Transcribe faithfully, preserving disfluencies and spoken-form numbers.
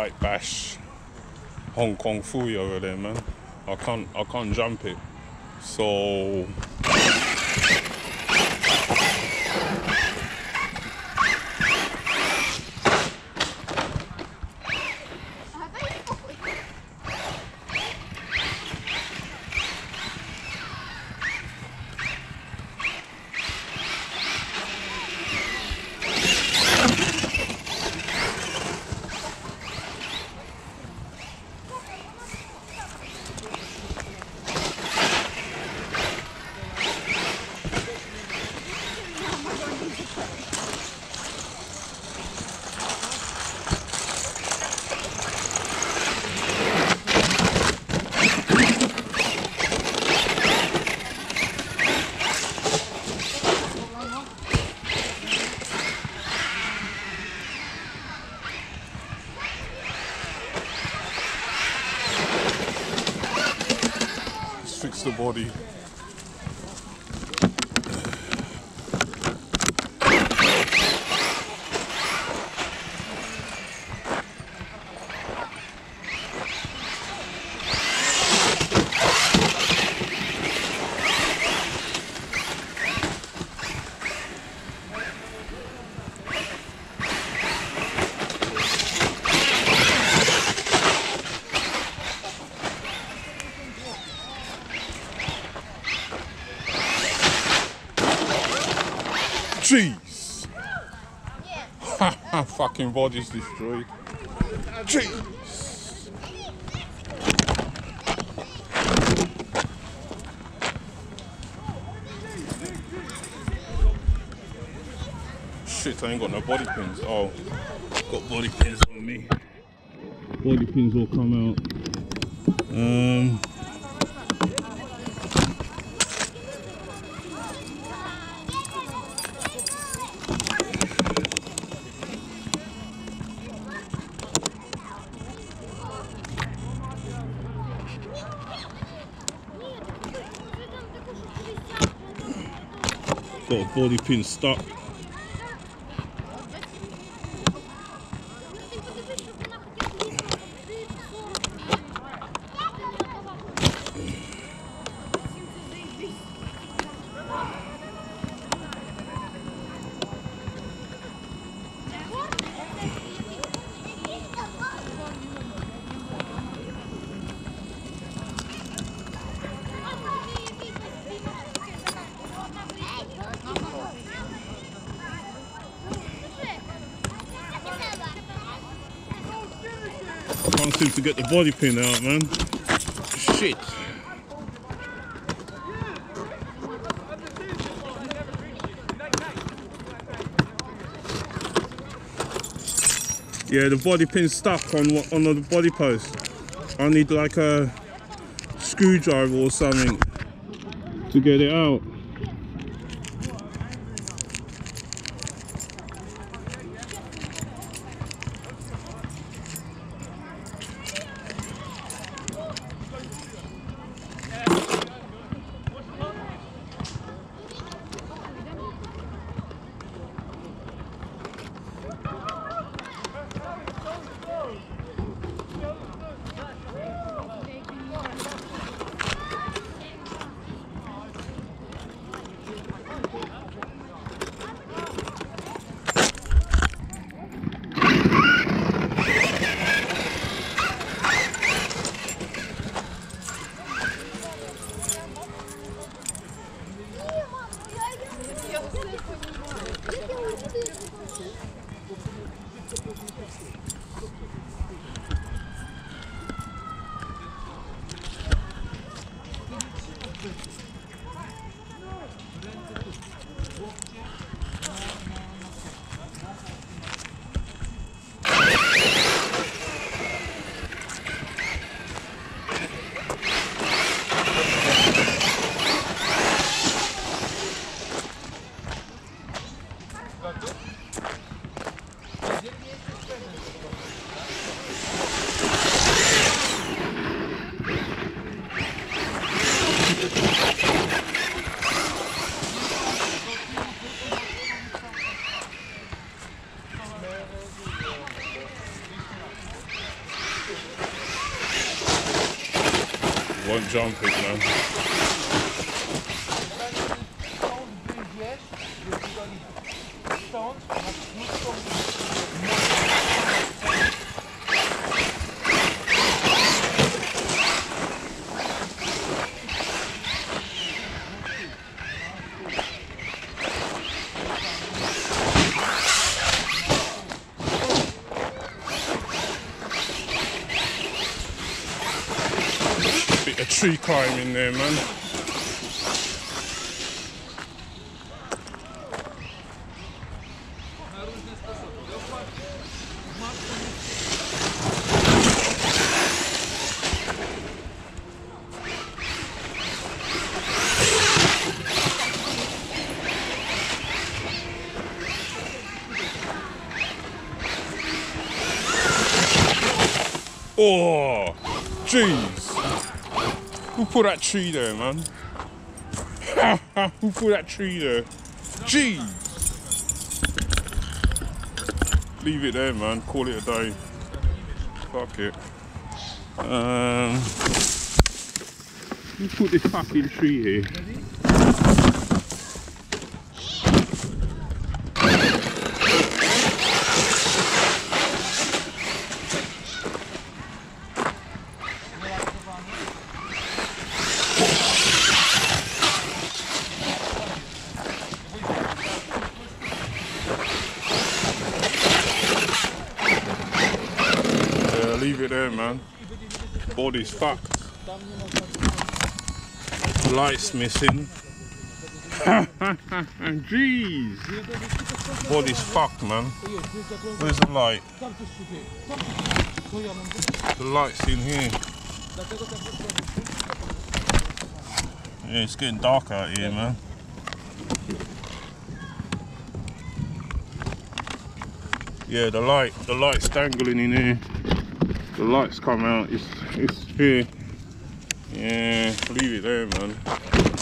white bash Hong Kong fully over there, man. I can't I can't jump it. So fix the body. Jeez! Haha, fucking body's destroyed. Jeez! Shit, I ain't got no body pins. Oh, got body pins on me. Body pins will come out. Um. Got a body pin stuck. Can't seem to get the body pin out, man. Shit. Yeah, the body pin's stuck on on the body post. I need like a screwdriver or something to get it out. jump it, man. Bit of tree climbing there, man. Oh, jeez. Who put that tree there, man? Who put that tree there? Jeez. Leave it there, man. Call it a day. Fuck it. Um, who put this fucking tree here? Leave it there, man. Body's fucked. Light's missing. Jeez. Body's fucked, man. Where's the light? The light's in here. Yeah, it's getting dark out here, man. Yeah, the light, the light's dangling in here. The lights come out, it's, it's here. Yeah, leave it there, man.